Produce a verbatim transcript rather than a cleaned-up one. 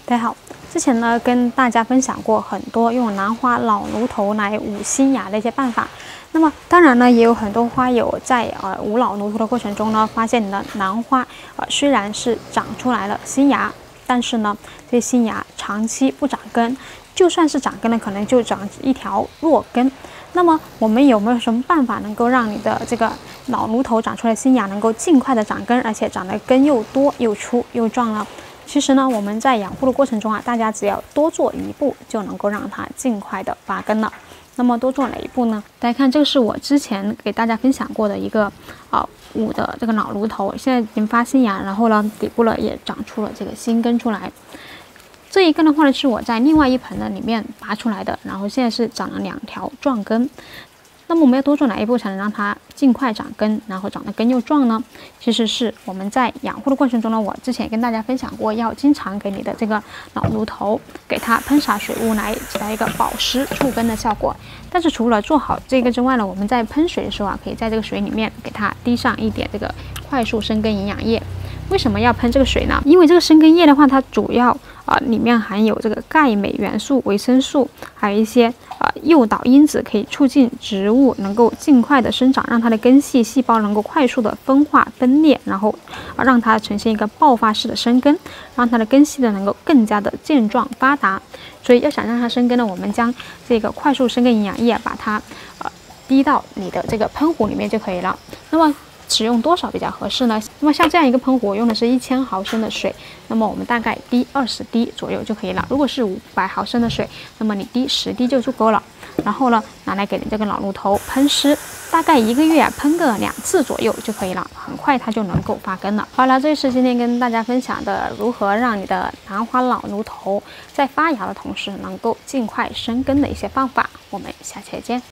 大家好，之前呢跟大家分享过很多用兰花老芦头来捂新芽的一些办法。那么当然呢，也有很多花友在呃捂老芦头的过程中呢，发现你的兰花呃虽然是长出来了新芽，但是呢这些新芽长期不长根，就算是长根了，可能就长一条弱根。那么我们有没有什么办法能够让你的这个老芦头长出来的新芽能够尽快的长根，而且长得根又多又粗又壮呢？其实呢，我们在养护的过程中啊，大家只要多做一步，就能够让它尽快的发根了。那么多做哪一步呢？大家看，这个是我之前给大家分享过的一个啊捂的这个老芦头，现在已经发新芽，然后呢底部呢也长出了这个新根出来。这一根的话呢，是我在另外一盆的里面拔出来的，然后现在是长了两条壮根。那么我们要多做哪一步才能让它尽快长根，然后长得根又壮呢？其实是我们在养护的过程中呢，我之前也跟大家分享过，要经常给你的这个老芦头给它喷洒水雾，来起到一个保湿促根的效果。但是除了做好这个之外呢，我们在喷水的时候啊，可以在这个水里面给它滴上一点这个快速生根营养液。为什么要喷这个水呢？因为这个生根液的话，它主要啊、呃、里面含有这个钙、镁元素、维生素，还有一些啊、呃、诱导因子，可以促进植物能够尽快的生长，让它的根系细胞能够快速的分化分裂，然后啊让它呈现一个爆发式的生根，让它的根系呢能够更加的健壮发达。所以要想让它生根呢，我们将这个快速生根营养液把它呃滴到你的这个喷壶里面就可以了。那么使用多少比较合适呢？那么像这样一个喷壶，我用的是一千毫升的水，那么我们大概滴二十滴左右就可以了。如果是五百毫升的水，那么你滴十滴就足够了。然后呢，拿来给你这个老芦头喷湿，大概一个月啊喷个两次左右就可以了，很快它就能够发根了。好了，这是今天跟大家分享的如何让你的兰花老芦头在发芽的同时能够尽快生根的一些方法。我们下期见。